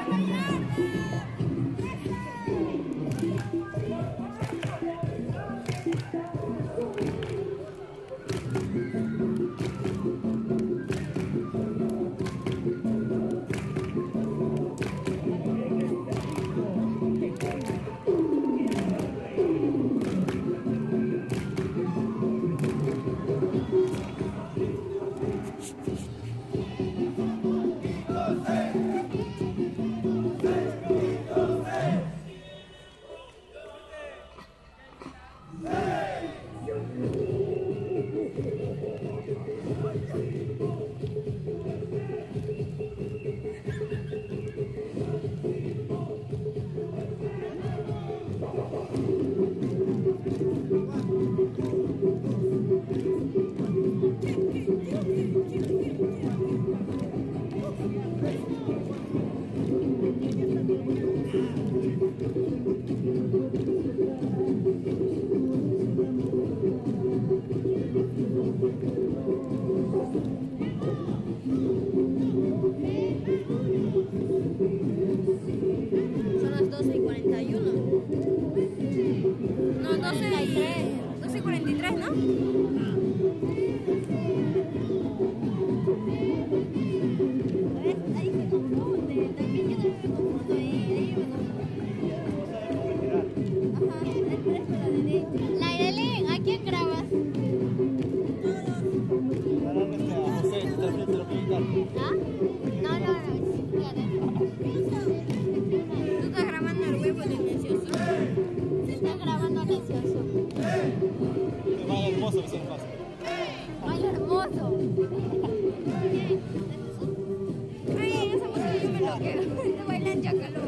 Son las 12:41. No, 12:43, ¿no? Ahí se confunde, también yo me confundo ahí me confundo. Ajá, es por eso la derecha. Lairelín, ¿a quién grabas? ¿Ah? No, tú estás grabando el huevo silencioso. Se está grabando silencioso. Vaya hermoso que se me pasa. Vaya hermoso. Ay, esa música yo me lo quiero. Te bailan chacalo.